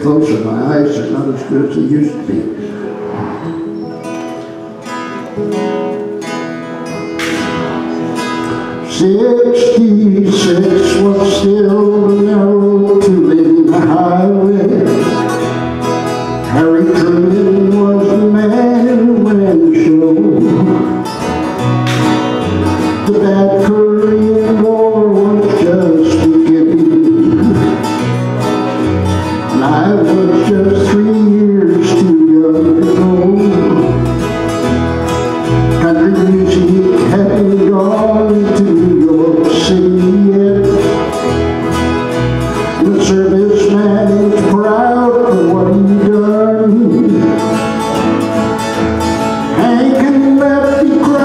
closer. My eyes are not as good as they used to be. '66 was still the narrow two-lane highway. Harry Truman was the man who ran the show. The bad Korean War was just beginning, and I was just 3 years too young to know. Country music hadn't gone to New York City yet. The serviceman was proud of what he'd done. Hank and Lefty